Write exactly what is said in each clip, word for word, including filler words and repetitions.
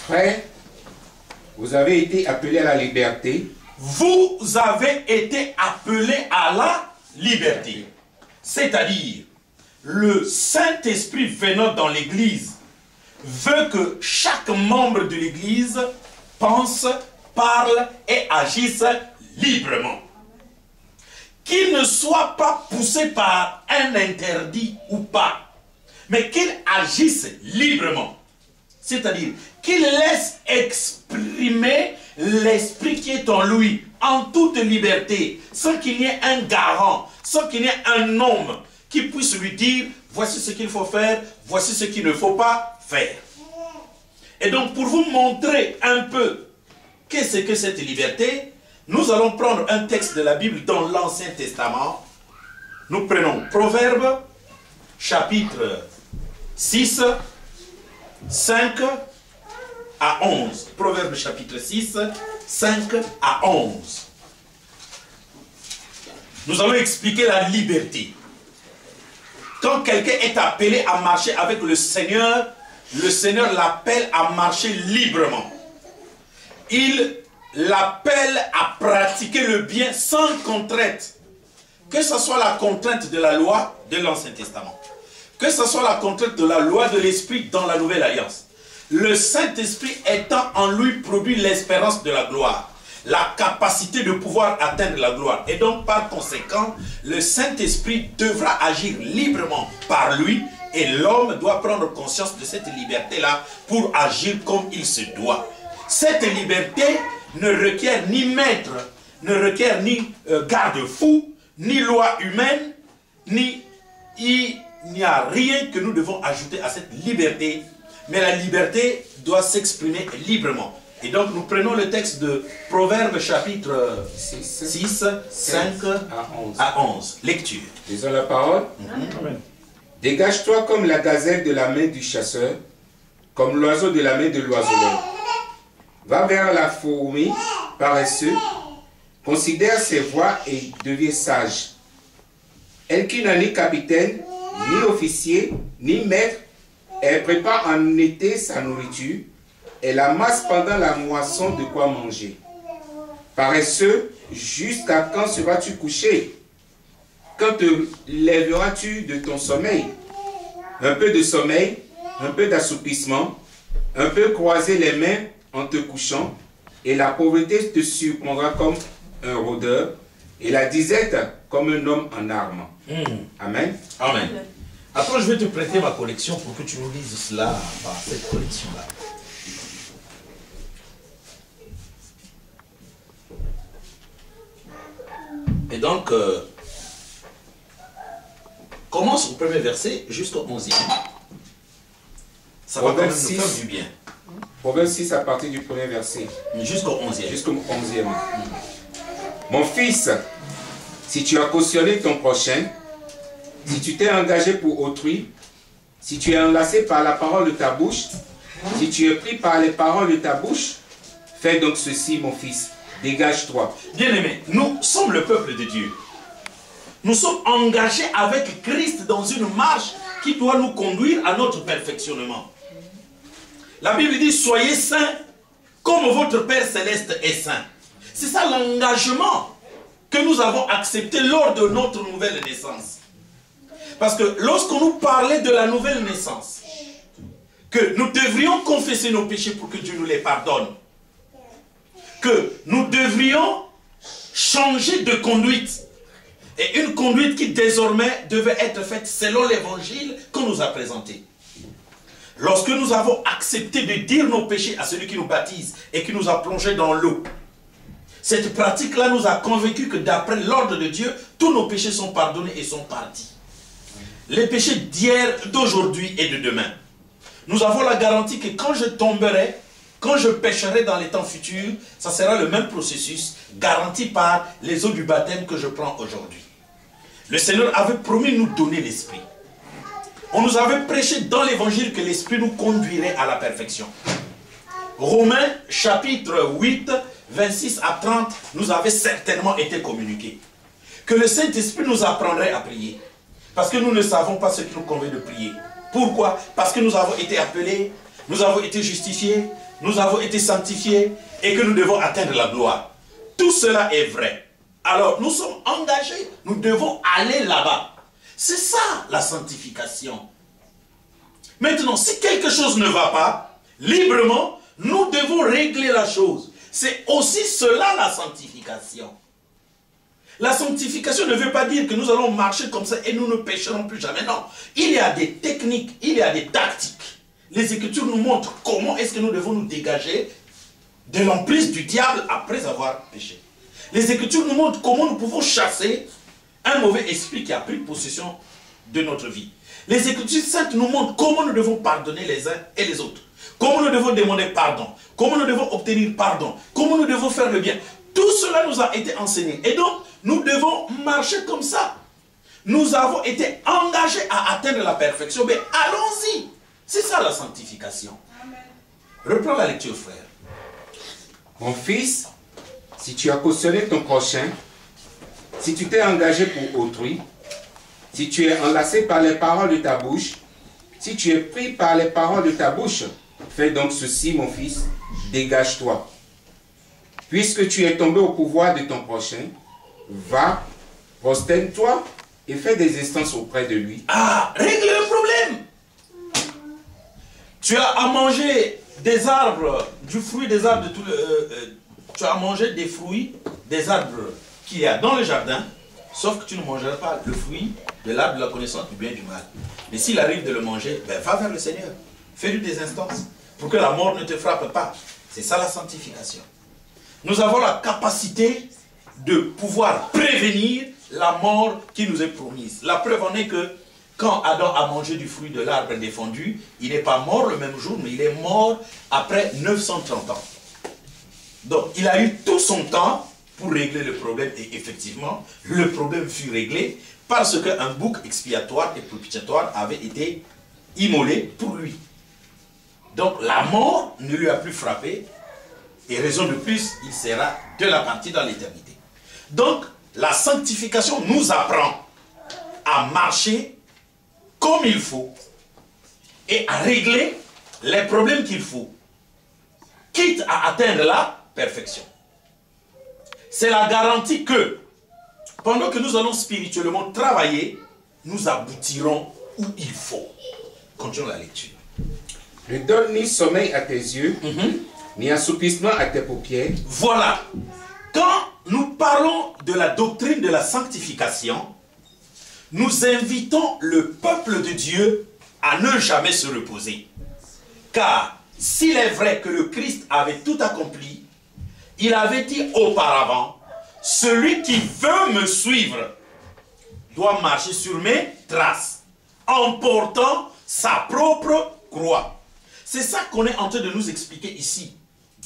Frères, vous avez été appelés à la liberté. Vous avez été appelés à la liberté. C'est-à-dire, le Saint-Esprit venant dans l'Église veut que chaque membre de l'Église pense, parle et agisse librement. Qu'il ne soit pas poussé par un interdit ou pas, mais qu'il agisse librement. C'est-à-dire qu'il laisse exprimer l'esprit qui est en lui, en toute liberté, sans qu'il y ait un garant, sans qu'il y ait un homme qui puisse lui dire, voici ce qu'il faut faire, voici ce qu'il ne faut pas faire. Et donc, pour vous montrer un peu qu'est-ce que cette liberté, nous allons prendre un texte de la Bible dans l'Ancien Testament. Nous prenons Proverbes, chapitre six, cinq à onze. Proverbes chapitre six, cinq à onze. Nous allons expliquer la liberté. Quand quelqu'un est appelé à marcher avec le Seigneur, le Seigneur l'appelle à marcher librement. Il l'appelle à pratiquer le bien sans contrainte. Que ce soit la contrainte de la loi de l'Ancien Testament, que ce soit la contrainte de la loi de l'Esprit dans la Nouvelle Alliance. Le Saint-Esprit étant en lui produit l'espérance de la gloire, la capacité de pouvoir atteindre la gloire. Et donc par conséquent, le Saint-Esprit devra agir librement par lui et l'homme doit prendre conscience de cette liberté-là pour agir comme il se doit. Cette liberté ne requiert ni maître, ne requiert ni euh, garde-fou, ni loi humaine, ni il n'y a rien que nous devons ajouter à cette liberté. Mais la liberté doit s'exprimer librement. Et donc nous prenons le texte de Proverbes chapitre six, cinq à onze. Lecture. Lisons la parole. Mm-hmm. Dégage-toi comme la gazelle de la main du chasseur, comme l'oiseau de la main de l'oiseleur. Va vers la fourmi, paresseux, considère ses voies et deviens sage. Elle qui n'a ni capitaine, ni officier, ni maître, elle prépare en été sa nourriture, elle amasse pendant la moisson de quoi manger. Paresseux, jusqu'à quand seras-tu couché? Quand te lèveras-tu de ton sommeil? Un peu de sommeil, un peu d'assoupissement, un peu croiser les mains en te couchant, et la pauvreté te surprendra comme un rôdeur, et la disette comme un homme en armes. Mmh. Amen. Amen. Attends, je vais te prêter ma collection pour que tu nous lises cela par cette collection-là. Et donc, euh, commence au premier verset jusqu'au onzième. Ça va quand même nous faire du bien. Proverbe six à partir du premier verset. Jusqu'au onzième. Jusqu'au onzième. Mon fils, si tu as cautionné ton prochain, si tu t'es engagé pour autrui, si tu es enlacé par la parole de ta bouche, si tu es pris par les paroles de ta bouche, fais donc ceci, mon fils, dégage-toi. Bien-aimés, nous sommes le peuple de Dieu. Nous sommes engagés avec Christ dans une marche qui doit nous conduire à notre perfectionnement. La Bible dit, soyez saints comme votre Père Céleste est saint. C'est ça l'engagement que nous avons accepté lors de notre nouvelle naissance. Parce que lorsqu'on nous parlait de la nouvelle naissance, que nous devrions confesser nos péchés pour que Dieu nous les pardonne, que nous devrions changer de conduite, et une conduite qui désormais devait être faite selon l'évangile qu'on nous a présenté. Lorsque nous avons accepté de dire nos péchés à celui qui nous baptise et qui nous a plongés dans l'eau, cette pratique-là nous a convaincus que d'après l'ordre de Dieu, tous nos péchés sont pardonnés et sont partis. Les péchés d'hier, d'aujourd'hui et de demain. Nous avons la garantie que quand je tomberai, quand je pécherai dans les temps futurs, ça sera le même processus garanti par les eaux du baptême que je prends aujourd'hui. Le Seigneur avait promis de nous donner l'Esprit. On nous avait prêché dans l'Évangile que l'Esprit nous conduirait à la perfection. Romains chapitre huit, vingt-six à trente, nous avait certainement été communiqué. Que le Saint-Esprit nous apprendrait à prier. Parce que nous ne savons pas ce qui nous convient de prier. Pourquoi? Parce que nous avons été appelés, nous avons été justifiés, nous avons été sanctifiés et que nous devons atteindre la gloire. Tout cela est vrai. Alors, nous sommes engagés, nous devons aller là-bas. C'est ça, la sanctification. Maintenant, si quelque chose ne va pas, librement, nous devons régler la chose. C'est aussi cela, la sanctification. La sanctification ne veut pas dire que nous allons marcher comme ça et nous ne pécherons plus jamais. Non, il y a des techniques, il y a des tactiques. Les Écritures nous montrent comment est-ce que nous devons nous dégager de l'emprise du diable après avoir péché. Les Écritures nous montrent comment nous pouvons chasser un mauvais esprit qui a pris possession de notre vie. Les Écritures saintes nous montrent comment nous devons pardonner les uns et les autres. Comment nous devons demander pardon. Comment nous devons obtenir pardon. Comment nous devons faire le bien. Tout cela nous a été enseigné. Et donc, nous devons marcher comme ça. Nous avons été engagés à atteindre la perfection. Mais allons-y. C'est ça la sanctification. Amen. Reprends la lecture, frère. Mon fils, si tu as cautionné ton prochain, si tu t'es engagé pour autrui, si tu es enlacé par les paroles de ta bouche, si tu es pris par les paroles de ta bouche, fais donc ceci, mon fils, dégage-toi. Puisque tu es tombé au pouvoir de ton prochain, va, prosterne-toi et fais des instances auprès de lui. Ah, règle le problème. Tu as à manger des arbres, du fruit des arbres de tout le... Euh, euh, tu as à manger des fruits des arbres qu'il y a dans le jardin, sauf que tu ne mangeras pas le fruit de l'arbre de la connaissance du bien et du mal. Mais s'il arrive de le manger, ben va vers le Seigneur. Fais-lui des instances pour que la mort ne te frappe pas. C'est ça la sanctification. Nous avons la capacité de pouvoir prévenir la mort qui nous est promise. La preuve en est que quand Adam a mangé du fruit de l'arbre défendu, il n'est pas mort le même jour, mais il est mort après neuf cent trente ans. Donc, il a eu tout son temps pour régler le problème. Et effectivement, le problème fut réglé parce qu'un bouc expiatoire et propitiatoire avait été immolé pour lui. Donc, la mort ne lui a plus frappé. Et raison de plus, il sera de la partie dans l'éternité. Donc, la sanctification nous apprend à marcher comme il faut et à régler les problèmes qu'il faut, quitte à atteindre la perfection. C'est la garantie que, pendant que nous allons spirituellement travailler, nous aboutirons où il faut. Continuons la lecture. Ne donne ni sommeil à tes yeux, mm-hmm. ni assoupissement à tes paupières. Voilà. Quand nous parlons de la doctrine de la sanctification, nous invitons le peuple de Dieu à ne jamais se reposer. Car s'il est vrai que le Christ avait tout accompli, il avait dit auparavant, celui qui veut me suivre doit marcher sur mes traces, en portant sa propre croix. C'est ça qu'on est en train de nous expliquer ici.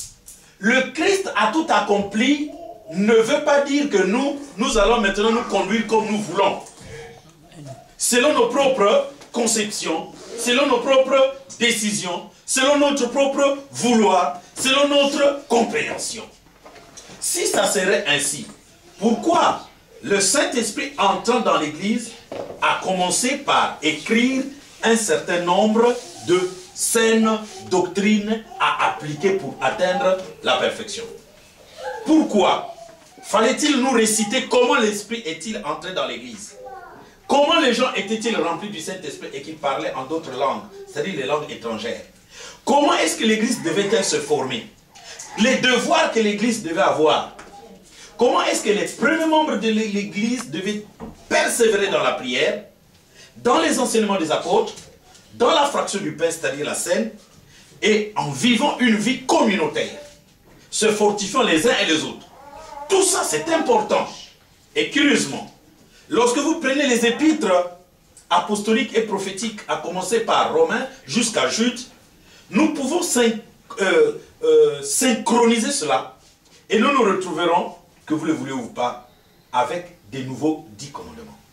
Le Christ a tout accompli ne veut pas dire que nous, nous allons maintenant nous conduire comme nous voulons. Selon nos propres conceptions, selon nos propres décisions, selon notre propre vouloir, selon notre compréhension. Si ça serait ainsi, pourquoi le Saint-Esprit entrant dans l'Église a commencé par écrire un certain nombre de saines doctrines à appliquer pour atteindre la perfection? Pourquoi fallait-il nous réciter comment l'Esprit est-il entré dans l'Église? Comment les gens étaient-ils remplis du Saint-Esprit et qu'ils parlaient en d'autres langues, c'est-à-dire les langues étrangères? Comment est-ce que l'Église devait-elle se former? Les devoirs que l'Église devait avoir. Comment est-ce que les premiers membres de l'Église devaient persévérer dans la prière, dans les enseignements des apôtres, dans la fraction du pain, c'est-à-dire la scène, et en vivant une vie communautaire, se fortifiant les uns et les autres. Tout ça, c'est important. Et curieusement, lorsque vous prenez les épîtres apostoliques et prophétiques, à commencer par Romains jusqu'à Jude, nous pouvons syn euh, euh, synchroniser cela et nous nous retrouverons, que vous le voulez ou pas, avec des nouveaux dix commandements.